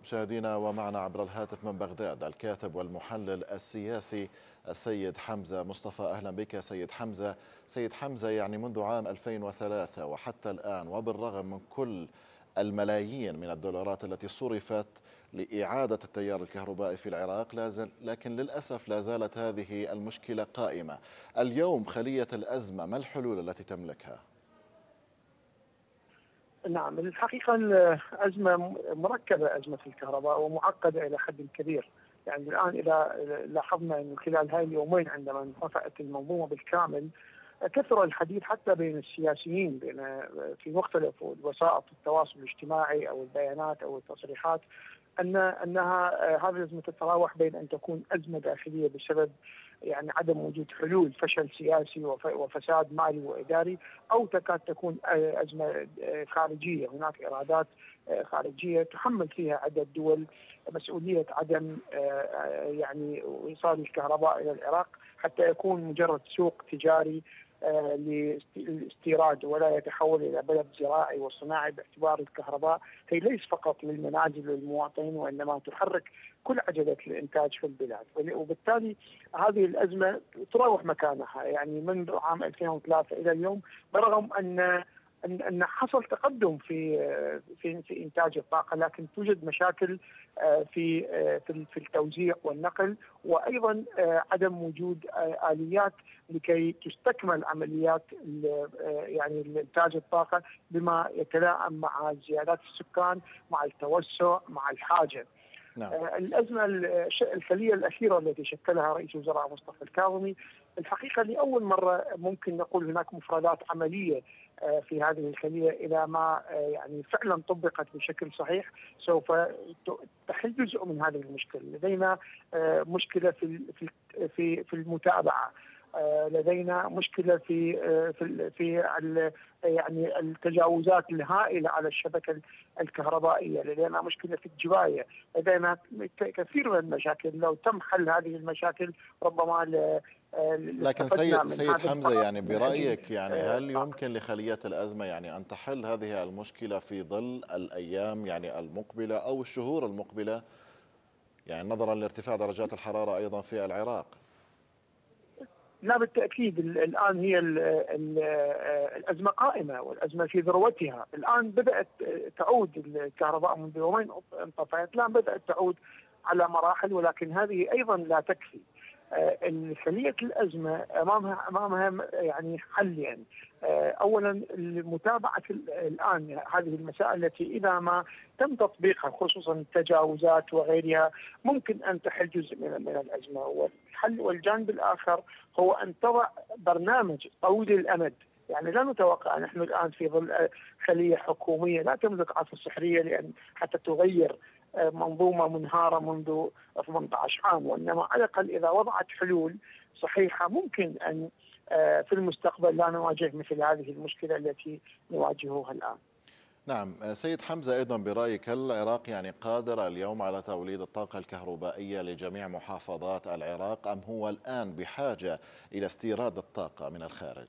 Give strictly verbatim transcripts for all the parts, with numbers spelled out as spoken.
مشاهدينا، ومعنا عبر الهاتف من بغداد الكاتب والمحلل السياسي السيد حمزة مصطفى. أهلا بك سيد حمزة. سيد حمزة، يعني منذ عام ألفين وثلاثة وحتى الآن، وبالرغم من كل الملايين من الدولارات التي صرفت لإعادة التيار الكهربائي في العراق، لازل لكن للأسف لا زالت هذه المشكلة قائمة. اليوم خلية الأزمة، ما الحلول التي تملكها؟ نعم، الحقيقة الأزمة مركبة، أزمة الكهرباء، ومعقدة إلى حد كبير. يعني الآن إذا لاحظنا أن خلال هاي اليومين عندما انطفأت المنظومة بالكامل، كثر الحديث حتى بين السياسيين، بين في مختلف وسائط التواصل الاجتماعي أو البيانات أو التصريحات، أن أنها هذه الأزمة تتراوح بين أن تكون أزمة داخلية بسبب يعني عدم وجود حلول، فشل سياسي وفساد مالي وإداري، أو تكاد تكون أزمة خارجية، هناك إرادات خارجية تحمل فيها عدة دول مسؤولية عدم يعني إيصال الكهرباء إلى العراق حتى يكون مجرد سوق تجاري للاستيراد ولا يتحول إلى بلد زراعي وصناعي، باعتبار الكهرباء هي ليس فقط للمنازل والمواطنين، وإنما تحرك كل عجلة الإنتاج في البلاد. وبالتالي هذه الأزمة تراوح مكانها يعني منذ عام ألفين وثلاثة إلى اليوم، برغم أن ان ان حصل تقدم في في في انتاج الطاقه، لكن توجد مشاكل في في في التوزيع والنقل، وايضا عدم وجود اليات لكي تستكمل عمليات يعني انتاج الطاقه بما يتلائم مع زيادات السكان، مع التوسع، مع الحاجه. نعم. الأزمة الخلية الأخيرة التي شكلها رئيس الوزراء مصطفى الكاظمي، الحقيقة لأول مرة ممكن نقول هناك مفردات عملية في هذه الخلية، إذا ما يعني فعلا طبقت بشكل صحيح سوف تحل جزء من هذه المشكلة. لدينا مشكلة في في في المتابعة، لدينا مشكلة في في في يعني التجاوزات الهائلة على الشبكة الكهربائية، لدينا مشكلة في الجباية، لدينا كثير من المشاكل. لو تم حل هذه المشاكل ربما ل لكن سيد سيد حمزة، يعني برأيك، يعني هل يمكن لخلية الأزمة يعني أن تحل هذه المشكلة في ظل الأيام يعني المقبلة أو الشهور المقبلة، يعني نظرا لارتفاع درجات الحرارة أيضا في العراق؟ لا، بالتأكيد. الآن هي الأزمة قائمة، والأزمة في ذروتها. الآن بدأت تعود الكهرباء منذ يومين انطفأت، الآن بدأت تعود على مراحل، ولكن هذه أيضا لا تكفي. خلية الأزمة أمامها أمامها يعني حلين. أولا متابعة الآن هذه المسائل التي إذا ما تم تطبيقها، خصوصا التجاوزات وغيرها، ممكن أن تحل جزء من من الأزمة. والحل والجانب الآخر هو أن تضع برنامج طويل الأمد. يعني لا نتوقع، نحن الآن في ظل خلية حكومية لا تملك عصا سحرية لأن حتى تغير منظومة منهارة منذ ثمانية عشر عام، وإنما على الأقل إذا وضعت حلول صحيحة ممكن أن في المستقبل لا نواجه مثل هذه المشكلة التي نواجهها الآن. نعم سيد حمزة، أيضا برأيك هل العراق يعني قادر اليوم على توليد الطاقة الكهربائية لجميع محافظات العراق، أم هو الآن بحاجة إلى استيراد الطاقة من الخارج؟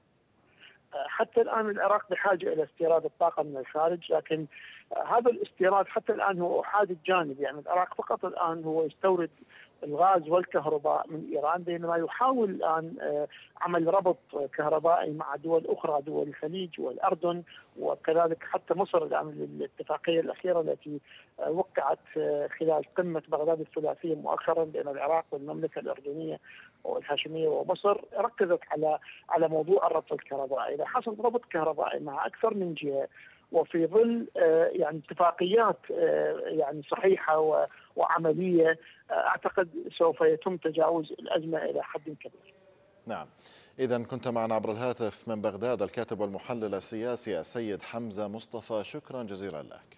حتى الآن العراق بحاجة إلى استيراد الطاقة من الخارج، لكن هذا الاستيراد حتى الآن هو أحادي الجانب. يعني العراق فقط الآن هو يستورد الغاز والكهرباء من إيران، بينما يحاول الآن عمل ربط كهربائي مع دول أخرى، دول الخليج والأردن، وكذلك حتى مصر الآن. الاتفاقية الأخيرة التي وقعت خلال قمة بغداد الثلاثية مؤخرا بين العراق والمملكة الأردنية والهاشمية ومصر ركزت على على موضوع الربط الكهربائي. إذا حصل ربط كهربائي مع أكثر من جهة وفي ظل يعني اتفاقيات يعني صحيحة وعملية، أعتقد سوف يتم تجاوز الأزمة إلى حد كبير. نعم، إذا كنت معنا عبر الهاتف من بغداد الكاتب والمحلل السياسي السيد حمزة مصطفى، شكرا جزيلا لك.